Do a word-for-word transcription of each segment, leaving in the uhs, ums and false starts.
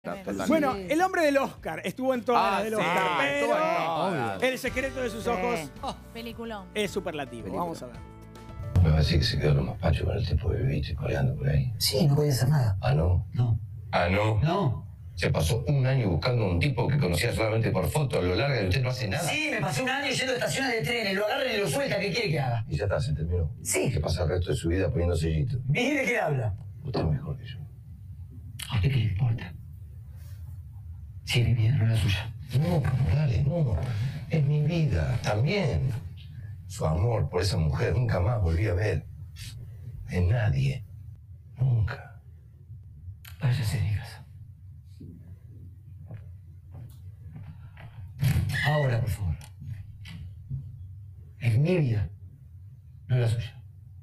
Totalmente. Bueno, el hombre del Oscar estuvo en todas Ah, las del sí, Oscar, estuvo en pero todas. El secreto de sus ojos oh, Peliculón. es superlativo. Película. Vamos a ver. ¿Me va a decir que se quedó los más pachos con el tipo que viviste coleando por ahí? Sí, no podía hacer nada. Ah, no. No. Ah, no. No. Se pasó un año buscando un tipo que conocía solamente por fotos, lo larga y usted no hace nada. Sí, me pasé un año yendo a estaciones de trenes, lo agarran y lo sueltan, ¿qué quiere que haga? Y ya está, se terminó. Sí. Que pasa el resto de su vida poniendo sellitos. ¿Y de qué habla? Usted es mejor que yo. ¿A usted qué le importa? Si es mi vida, no la suya. No, dale, no. Es mi vida, también. Su amor por esa mujer nunca más volví a ver. En nadie. Nunca. Váyase de mi casa. Ahora, por favor. Es mi vida, no la suya.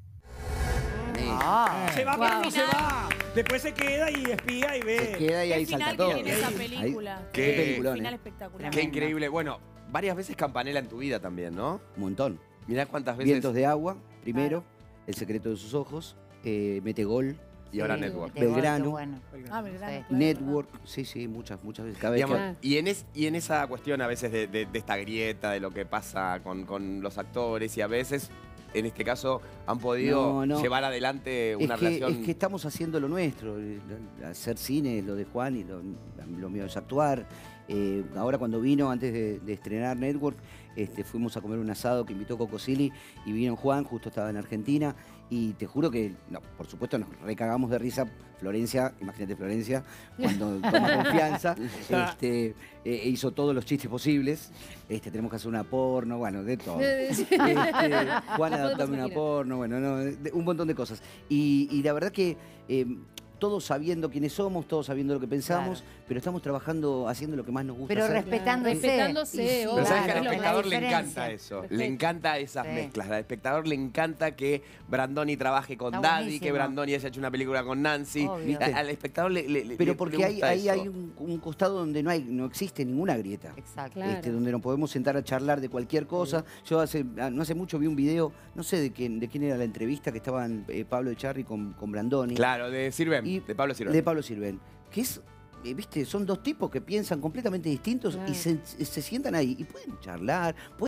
Ah, Se va, wow. pero no se va. Después se queda y espía y ve. Se queda y ¿Qué ahí final salta todo. que tiene esa Ahí- película? Qué Qué peliculón, final eh. espectacular. Qué increíble. Bueno, varias veces Campanella en tu vida también, ¿no? Un montón. Mirá cuántas veces. Vientos de agua, primero. El secreto de sus ojos. Eh, mete gol. Y ahora Sí, Network. Network, Belgrano. qué bueno. Ah, Belgrano, Sí. claro. Network. Sí, sí, muchas, muchas veces. Cada vez Digamos, que- y, en es, y en esa cuestión a veces de, de- de esta grieta, de lo que pasa con, con los actores y a veces, en este caso, han podido No, no. llevar adelante una es que, relación... es que estamos haciendo lo nuestro. eh, Hacer cine es lo de Juan y lo, lo mío es actuar. Eh, ahora cuando vino, antes de, de estrenar Network, este, fuimos a comer un asado que invitó Coco Silly y vino Juan, justo estaba en Argentina. Y te juro que, no, por supuesto, nos recagamos de risa. Florencia, imagínate Florencia, cuando toma confianza, este, eh, hizo todos los chistes posibles. Este, tenemos que hacer una porno, bueno, de todo. Este, Juan, adaptame una porno, bueno, no, de- un montón de cosas. Y, y la verdad que eh, todos sabiendo quiénes somos, todos sabiendo lo que pensamos, Claro. pero estamos trabajando, haciendo lo que más nos gusta Pero hacer. respetándose. Respetándose, Y sí, obvio. Pero sabes que claro, al la espectador le diferencia. encanta eso, Respeto. le encanta esas Sí. mezclas. Al espectador le encanta que Brandoni trabaje con Está Daddy, buenísimo. que Brandoni haya hecho una película con Nancy. Obvio. A- Al espectador le, le- le- Pero le porque ahí, gusta ahí eso. hay un, un costado donde no hay, no existe ninguna grieta. Exacto. Claro. Este, donde nos podemos sentar a charlar de cualquier cosa. Yo hace, no hace mucho vi un video, no sé de quién, de quién era la entrevista, que estaban eh, Pablo Echarri con, con Brandoni. Claro, de Sirven, Y- de Pablo Sirven. De Pablo Sirven. Que es, eh, viste, son dos tipos que piensan completamente distintos Claro. y se, se sientan ahí y pueden charlar.